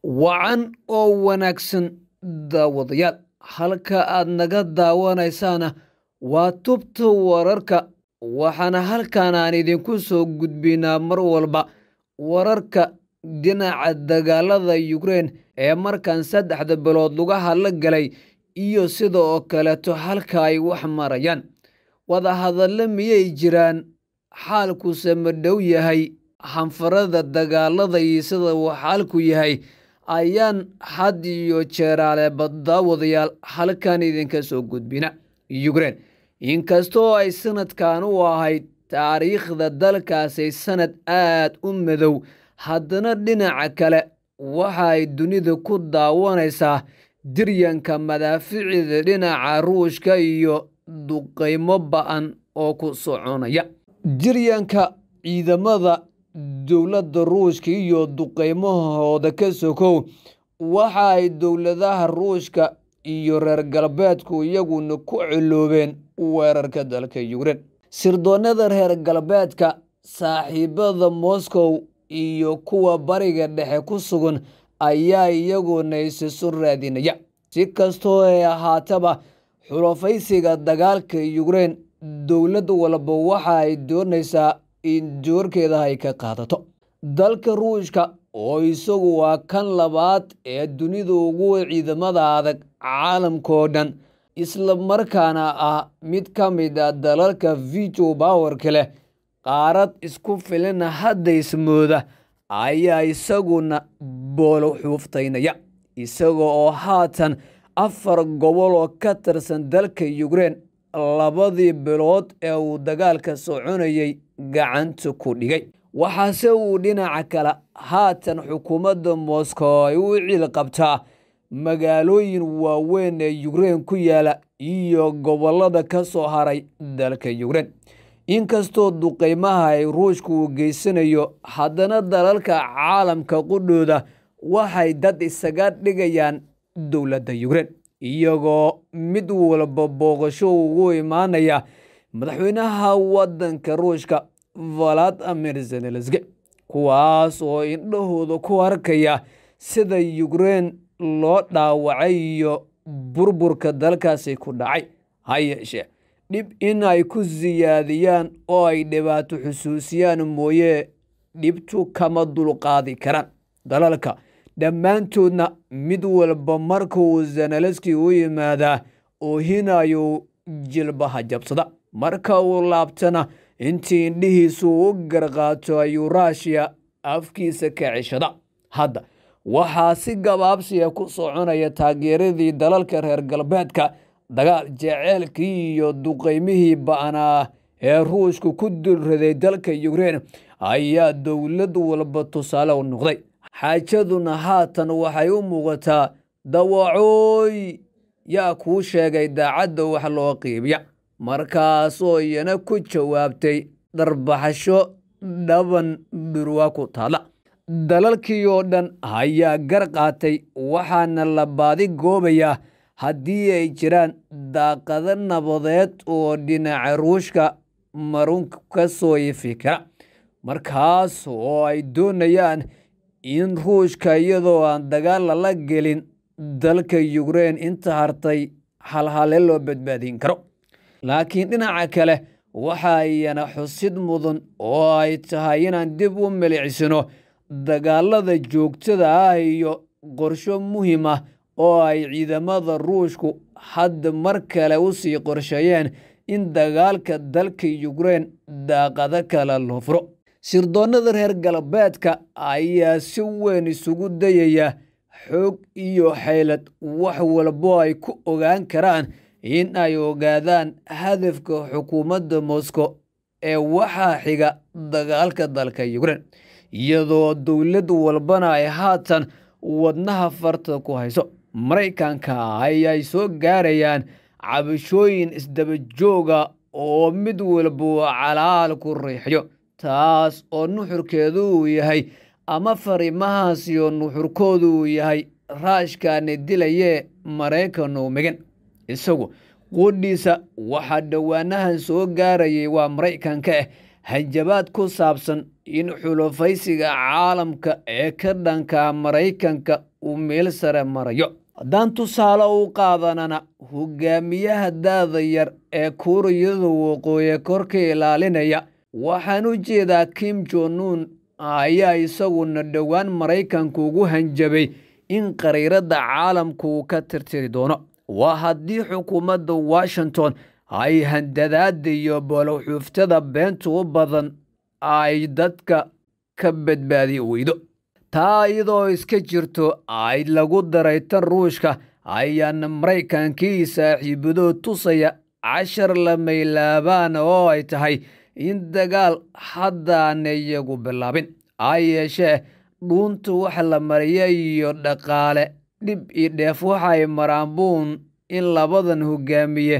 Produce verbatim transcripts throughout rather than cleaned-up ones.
Wacan oo wanaagsan daawadayaal, halka aad naga daawanaysaana waa tubta wararka, waxaana halkan aan idinku soo gudbinaa mar walba wararka dhinaca dagaalada Ukraine ee markan saddexda bilood lugaha la galay iyo sidoo kaleeto halka ay wax marayaan. Wadahadalo miyay jiraan? Xaalkuse ma dhow yahay? Xanfarada dagaalada iyo sida uu xaalku yahay ayaan had iyo jeeraale daawadayaal halkan idinka soo gudbina. Ukraine inkastoo ay sanadkan u ahayd taariikhda dalkaasi sanad aad u madow, haddana dhinaca kale waxa ay dunida ku daawanaysaa diryanka madaaficida dhinaca Ruushka iyo duqeymo ba'an oo ku soconaya. Diryanka ciidamada dowladda Ruushka iyo duqeymahooda ka sokow waxa ay dowladaha Ruushka iyo reer galbeedku iyaguna ku ciloobeen weerarka dalka Ukraine. Sirdoonada reer galbeedka, saaxiibada Moscow iyo kuwa bariga dhexe ku sugan ayaa iyaguna isu raadinaya. Si kastoo ay ahaataba, xulafaysiga dagaalka Ukraine, dowlad walba waxa ay doonaysaa in doorkeeda ay ka qaadato. Dalka Ruushka oo isagu waa kan labaad ee dunida ugu ciidamada adag caalamkoo dhan, isla markaana ah mid ka mid ah dalalka veto power-ka leh, qaarad isku filan hadda ismooda, ayaa isaguna boolo xuuftaynaya, isaga oo haatan afar gobol oo ka tirsan dalka Ukraine labadii bilood ee uu dagaalka soconayay gacanta ku dhigay. Waxaase uu dhinaca kale haatan xukuumadda Moscow ay u cil qabtaa magaalooyin waaweyn ee Ukraine ku yaala iyo gobolada ka soo haray dalka Ukraine. Inkastoo duqeymaha ay Ruushku u geysanayo, haddana dalalka caalamka qudhooda waxay dad isaga dhigayaan dowladda Ukraine, iyagoo mid walba booqasho ugu imaanaya madaxweynaha waddanka Ruushka Volodymyr Zelensky, kuwaas oo indhahooda ku arkaya sida Ukraine loo dhaawacay iyo burburka dalkaasi ku dhacay. Ha yeeshee, dhib in ay ku siyaadiyaan oo ay dhibaato xusuusiyaan mooye dhibtu kama dulqaadi karaan. Dalalka dhammaantoodna mid walba marka uu Zelensky u yimaadaa oohinayo jilbaha jabsada, marka uu laabtana intii indhihiisu u garqaato ayuu Russia afkiisa ka ceshada. Hadda waxaa si gabaabsiya ku soconaya taageeradii dalalka reer galbeedka. Dagaal jeceelkii iyo duqeymihii ba'anaa ee Ruushku ku dulraday dalka Ukraine ayaa dowlad walba tusaale u noqday. Xaajaduna haatan waxay u muuqataa dawacooy yaa kuu sheegay daacadda wax loo qiibiya, markaasoo iyana ku jawaabtay darbaxasho dhaban dhurwa ku taala. Dalalkii oo dhan ayaa gar qaatay, waxaana la baadi goobayaa haddii ay jiraan daaqado nabadeed oo dhinaca Ruushka marun ka soo ifi kara, markaas oo ay doonayaan in Ruushka iyadoo aan dagaal lala gelin dalka Ukraine inta hartay halhale loo badbaadin karo. Laakiin dhinaca kale waxa iyana xusid mudan oo ay tahay inaan dib u milicsano dagaalada joogtada ah iyo qorsho muhiim ah oo ay ciidamada Ruushku hadda mar kale u sii qorsheeyeen in dagaalka dalka Ukraine daaqado kale loo furo. Sirdoonada reer galbeedka ayaa si weyn isugu dayaya xoog iyo xeelad wax walbo ay ku ogaan karaan in ay ogaadaan hadafka xukuumadda Moscow ee waxa xiga dagaalka dalka Ukraine, iyadoo dowlad walbana ay haatan wadnaha farta ku hayso. Maraykanka ayay soo gaarayaan cabashooyin isdaba jooga oo mid walba calaal ku riixyo, taas oo nuxurkeedu uu yahay ama fariimahaas iyo nuxurkoodu uu yahay Ruushkana dilaye Maraykan oo megan. Isagu qudhiisa waxaa dhowaanahan soo gaarayay waa Maraykanka ah hanjabaad ku saabsan in xulufaysiga caalamka ee ka dhanka Maraykanka uu meel sare marayo. haddaan tusaale u qaadanana hogaamiyaha daada yar ee Kuuriyada Waqooyi korka ilaalinaya waxaan u jeedaa Kim Jong-un ayaa isaguna dhowaan Maraykanka ugu hanjabay in qariirada caalamka uu ka tirtiri doono. waa haddii xukuumadda Washington ay handadaada iyo boloxuftada beenta u badan ay dadka ka badbaadi weydo. taa iyadoo iska jirto ay lagu daray tan Ruushka ayaana Maraykankii saaxiibadoo tusaya cashar la maylaabaan oo ay tahay in dagaal haddaana iyagu bilaabin. ha yeeshee dhuunta wax la mariya iyo dhaqaale dhib iyo dheef waxay maraan buun in labadan hogaamiye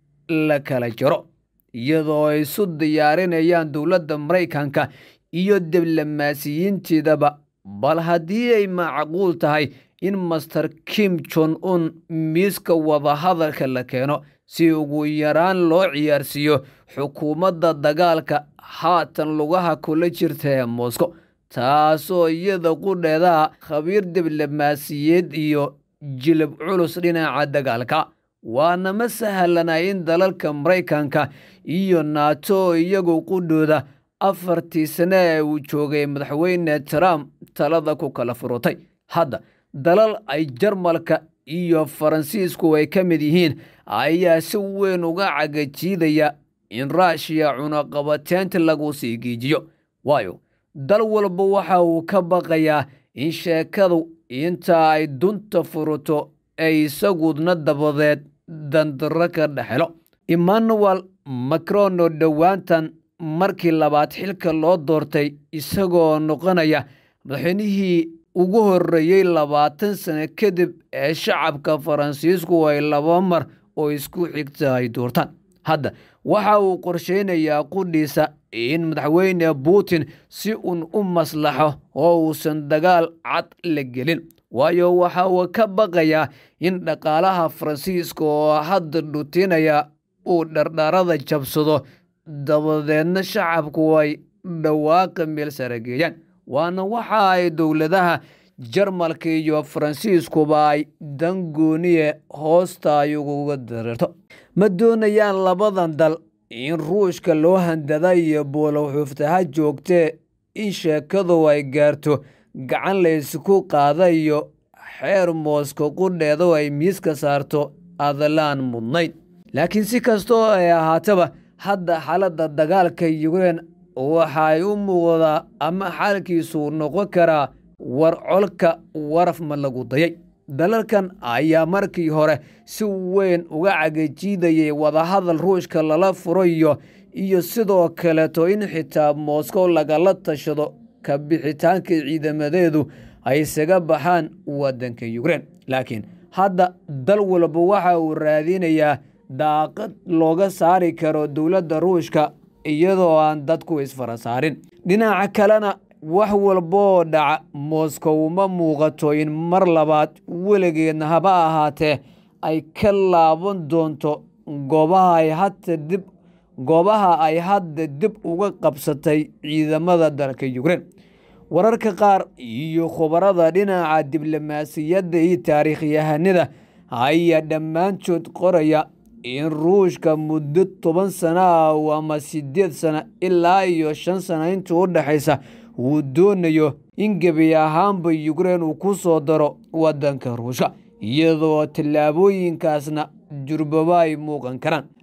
la kala jaro iyadoo ay isu diyaarinayaan dowladda Maraykanka iyo diblomaasiyiinteedaba. bal haddii ay macquul tahay in Master Kim Jong-un miiska wadahadalka la keeno si ugu yaraan loo ciyaarsiiyo xukuumadda dagaalka haatan lugaha kula jirta ee Moscow, taasoo iyada qudheeda khabiir diblomaasiyeed iyo jilib culus dhinaca dagaalka. waana ma sahlana in dalalka Maraykanka iyo NATO iyagu qudhooda afartii sane ee uu joogay madaxweyne Trump talada ku kala furutay. hadda dalal ay Jarmalka iyo Faransiisku ay ka mid yihiin ayaa si weyn uga cagajiidaya in Russia cunaqabateynta lagu sii giijiyo. waayo dal walba waxa uu ka baqayaa in sheekadu inta ay dunta furuto ay isaguna dabadeed dandaro ka dhexelo. Emmanuel Macron oo dhowaantan markii labaad xilka loo doortay isagoo noqonaya madaxweynihii ugu horreeyay labaatan sano kadib ee shacabka Faransiisku ay laba mar oo isku xigta ay doortaan. hadda waxa uu qorsheynayaa qudhiisa in madaxweyne Putin si uun u maslaxo oo uusan dagaal cad la gelin. waayo waxa uu ka baqayaa in dhaqaalaha Faransiiska oo hadda dhutinaya uu dhardharada jabsado dabadeedna shacabku ay dhawaaqa meel sare geeyaan. waana waxa ay dowladaha Jarmalka iyo Faransiiskuba ay dangooniye hoosta ay uga dareerto. ma doonayaan labadan dal in Ruushka loo handada iyo boloxuftaha joogtee in sheekadu ay gaarto gacan la isku qaada iyo xeer Moscow qudheedu ay miiska saarto adalaan mudnayn. laakiin si kastoo ay ahaataba hadda xaaladda dagaalka Ukraine waxay u muuqdaa ama xaalkiisu noqon karaa war colka waraf ma lagu dayay. dalalkan ayaa markii hore si weyn uga cagajiidayay wadahadal Ruushka lala furayo iyo sidoo kaleeto in xitaa Moscow lagala tashado ka bixitaanka ciidamadeedu ay isaga baxaan waddanka Ukraine. laakiin hadda dal walba waxa uu raadinayaa daaqad looga saari karo dowladda Ruushka iyadoo aan dadku isfara saarin. dhinaca kalena wax walba oo dhaca Moscow ma muuqato in mar labaad weligeedna haba ahaatee ay ka laaban doonto goobaha ay hadda dib goobaha ay hadda dib uga qabsatay ciidamada dalka Ukraine. wararka qaar iyo khubarada dhinaca diblomaasiyadda iyo taariikhyahanada ayaa dhammaantood qoraya in Ruushka muddo toban sano ama sideed sano ilaa iyo shan sano inta u dhaxaysa uu doonayo in gebi ahaanba Ukraine uu ku soo daro waddanka Ruushka iyadoo tallaabooyinkaasna jurbaba ay muuqan karaan.